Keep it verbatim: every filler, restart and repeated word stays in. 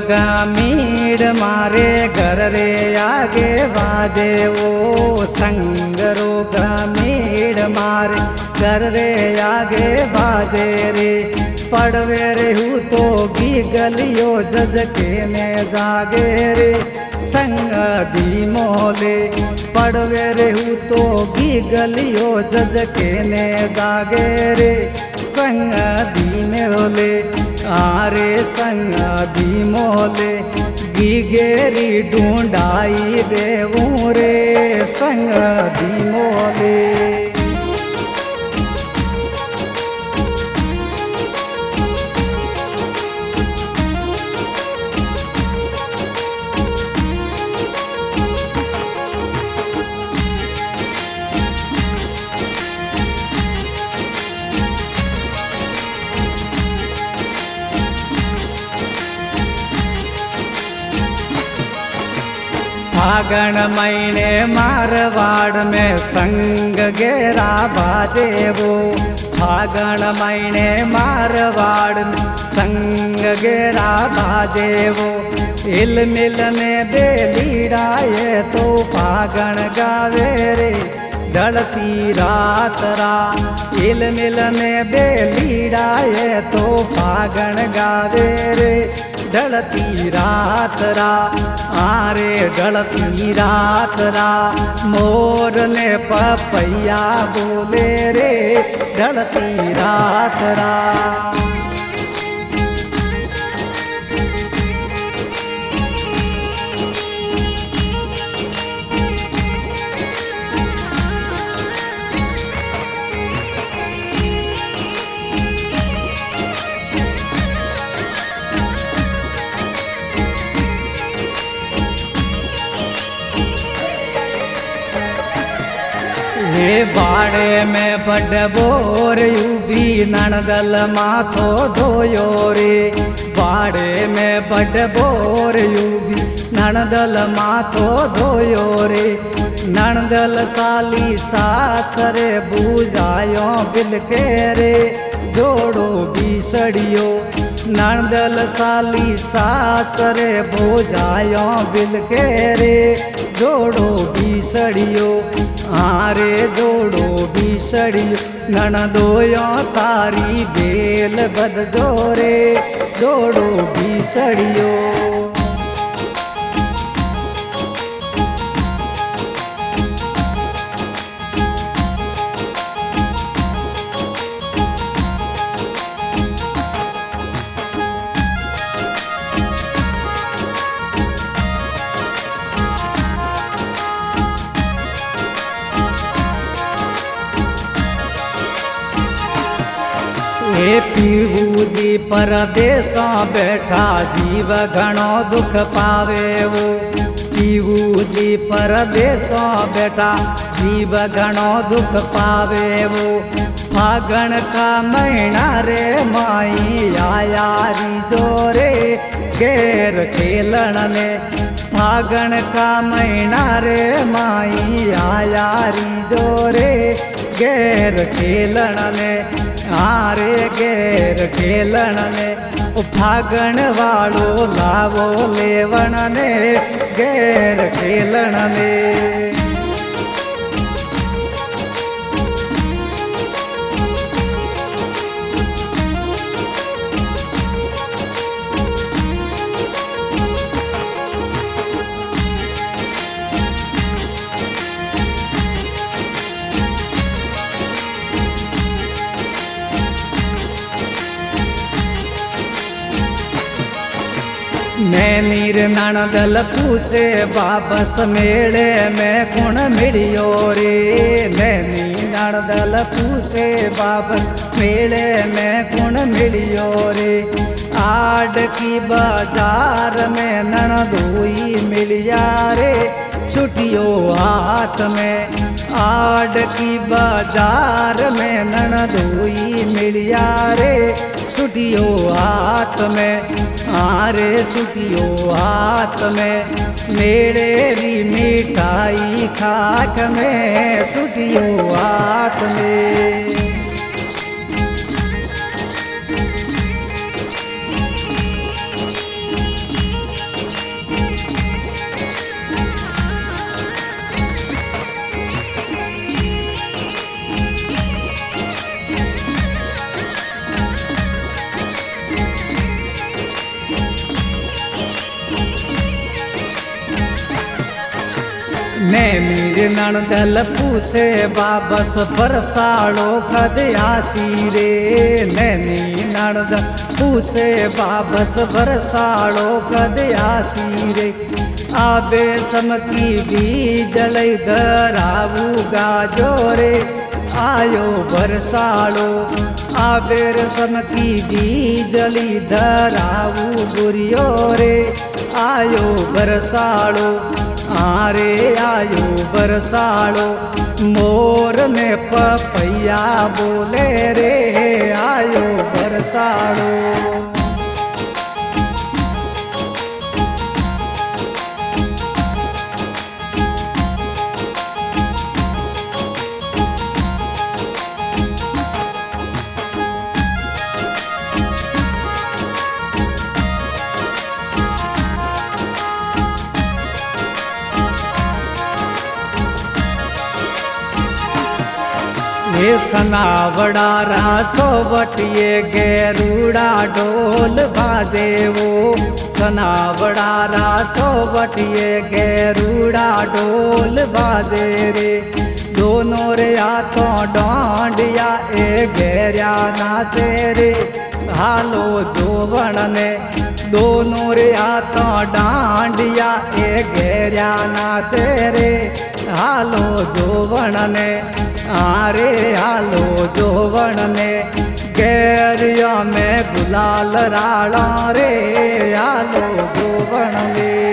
का मीड मारे घर रे आगे बाजे वो संगरो का मीड मारे घर रे आगे बाजे रे पड़वे रे हूँ तो गी गलियो जजके में जागे रे संग दी मोले पड़वे रे हूँ तो गी गलियो जजके ने जागे रे संग दी मोले आरे संग दी मोले गी गेरी ढूंढाई देवूं रे संग दी मोले। फागण महीने मारवाड़ में संग गेरा बाजे वो फागण महीने मारवाड़ में संग गेरा बाजे वो इल मिलने बेलीड़ाए तो फागण गावे रे ढलती रात रा इल मिलने बेलीड़ाए तो फागण गावे रे ढलती रात रा आरे ढलती रात रा मोर ने पपैया बोले रे ढलती रात रा। हे बाड़े में बड़ बोर यूबी नणदल माथो धोयो रे बाड़े में बड़ बोर यूबी नणदल माथो धोयो रे नणदल साली साथ रे बुझायो बिलके रे जोड़ो बीसड़ियो नणदल साली साथ रे बुझायो बिलके रे जोड़ो बीसड़ियो आरे जोड़ो बीसड़ियो नणदोयो तारी बेल बद जोरे जोड़ो बीसड़ियो। हे पीहू जी परदेसा बैठा जीव घणो दुख पावे वो पीहू जी परदेसा बैठा जीव घणो दुख पावे वो फागण का महीना रे माई आया री जोरे घेर खेलन ने फागण का महीना रे माई आया री जोरे घेर खेलन ने आरे घेर खेलन ने फागण वालो लावो लेवन ने घेर खेलन ने। नैनीर नणदल पूछे वापस मेले में कुण मिलियो रे नैनी नणदल पूछे वापस मेले में कुण मिलियो रे आड़ की बाजार में नणदोई मिलिया रे छुटियो हाथ में आड़ की बाजार में नणदोई मिलिया रे छुटियो हाथ में आरे छुटियो हाथ में मेरे री मिठाई खाक में छुटियो हाथ में। ने मीर नणदल पूछे बाबस बरसाड़ो खदयासी रे। नैनी नणदल पूछे बाबस बरसाड़ो खदयासी रे। आबे समकी बीजल धराऊ गाजो रे। आयो बरसाड़ो आबेर समकी बीजली धराऊ गुरियो रे। आयो बरसाड़ो आरे आयो बरसाड़ो मोर ने पपैया बोले रे। आयो बरसाड़ो ये सनावड़ा रासो बटिए गेरूड़ा ढोल बाजे वो। सनावड़ा रासो बटिए गेरूड़ा ढोल बाजे रे। दोनों रे हाथों डांडिया ए घेरिया नाचे रे। हालो जोवन ने दोनों रे हाथों डांडिया ए घेरिया नाचे रे। हालो जोवन ने आरे हालो जोवन ने गैरिया में गुलाल राड़ा रे। हालो जोवन ने